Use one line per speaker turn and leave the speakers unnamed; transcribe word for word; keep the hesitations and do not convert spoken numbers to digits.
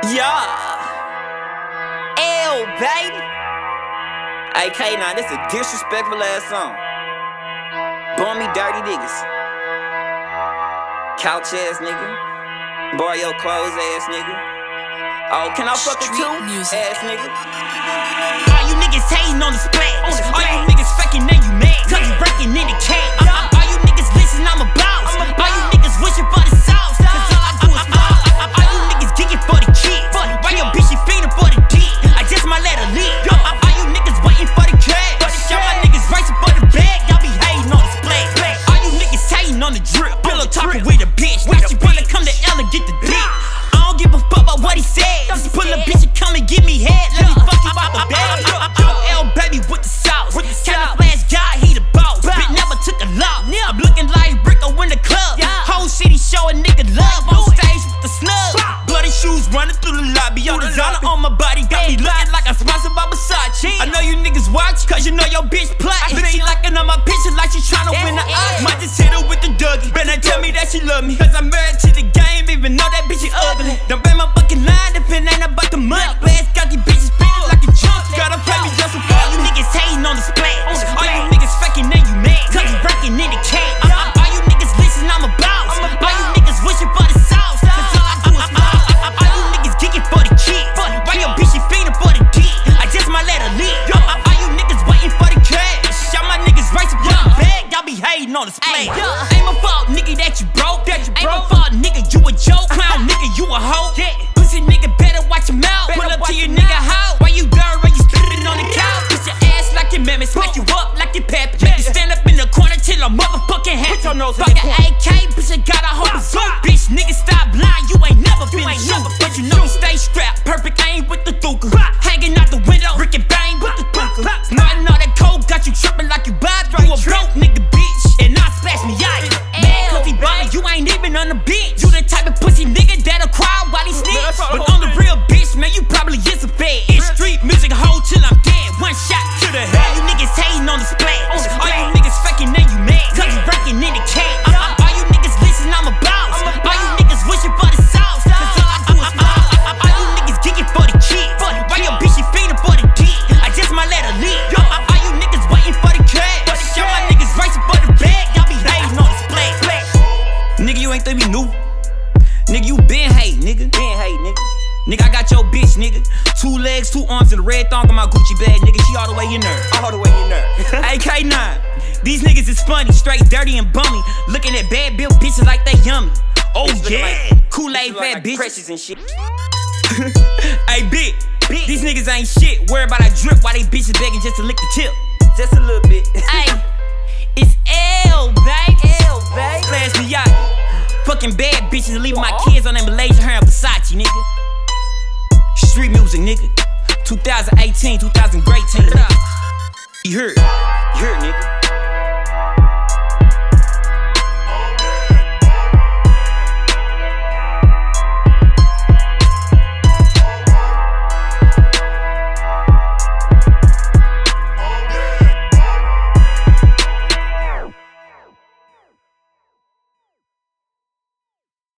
Yeah. L, baby. A K nine, this a disrespectful ass song. Bum me dirty niggas. Couch ass nigga. Borrow your clothes ass nigga. Oh, can I fuck with you? Ass nigga.
All you niggas hating on the splash. All you niggas faking that you mad. Cause you breaking in the cash. All you niggas listen, I'm a boss. All you niggas wishing for the sauce. Cause all I do is ball. All you niggas geeking for the kids. Why your bitch she feeding for the dick? I just might let her leave. All you niggas waiting for the cash. Y'all my niggas racing for the bag. Y'all be hating on the splash. All you niggas hating on the drip. Pillow talking with a bitch. Now she wanna come to L and get the dick. I don't give a fuck about what he said. Just pull a bitch and come and give me head. Let me fuck you out the bag. I'm L baby with the sauce. Kinda flash guy, he the boss. Bitch never took a loss. I'm looking like Rico in the club. Whole city show a nigga love. On stage with the snub. Bloody shoes running through the lobby. All designer on my body got me looking like I'm sponsored by Versace. I know you niggas watch, cause you know your bitch plotting. She liking on my picture like she tryna win the odds. Might just hit her with the Dougie. Better tell me that she love me, cause I'm married to the game, even though that bitch is ugly. Don't bang my fucking line if it ain't about the money. Last got these bitches spinning like a junk. Gotta play me just a fuck. You niggas hating on the splash. All you niggas faking that you mad. Cause you breaking in the cash. All you niggas listen, I'm a boss. All you niggas wishing for the sauce. Cause all I do is ball. All you niggas geeking for the kids. Why your bitch she feeding for the dick? I just might let her leave. All you niggas waiting for the cash. Y'all my niggas racing for the bag. Y'all be hating on the splash. Ain't my fault, nigga, that you broke. Ain't my fault, nigga, you a joke. Clown nigga, you a hoe. Pussy nigga, better watch your mouth. Pull up to your nigga house. Why you dirty when you spitting on the couch? Put your ass like your mammoth, smack you up like your pep. Make you stand up in the corner till I'm motherfucking happy. Fuck an A K, bitch, I got a whole zoo. Bitch, nigga, stop lying, you ain't never been a shoot. But you know me stay strapped, perfect aim with the thuka. Hanging out the window, Rick and bang with the thuka. Snorting all that coke, got you tripping like you Bob. You a broke nigga, bitch, and I splash me out. Man, cause he ballin', you ain't even on the bench. You the type of pussy nigga that'll cry while he snitch. But on the real bitch, man, you probably is a fed. It's street music, hold till I'm dead. One shot to the head. All you niggas hating on the splash. All you niggas faking that you mad. Cause you breaking in the cash. All you niggas listen, I'm a boss. All you niggas wishing for the sauce. Cause all I do is ball. All you niggas geeking for the kids. Why your bitch she feeding for the dick? I just might let her leave. All you niggas waiting for the cash. Y'all my niggas racing for the bag. Y'all be hating on the splash. Nigga, you ain't think we new. Nigga, you been hate, nigga. Been hate, nigga. Nigga, I got your bitch, nigga. Two legs, two arms, and a red thong on my Gucci bag, nigga. She all the way in there. All the way in there. A K nine. These niggas is funny, straight dirty and bummy. Looking at bad bill bitches like they yummy. Oh yeah, like, Kool-Aid fat like bitches. Precious and shit. Hey, big. big. These niggas ain't shit. Worry about that drip while they bitches begging just to lick the tip. Just a little bit. Hey, it's L, babe. L, babe. Splash me out. Fucking bad bitches and leaving my kids on that Malaysia hair and Versace, nigga. Street music, nigga. two thousand eighteen, two thousand eighteen, nigga. You heard?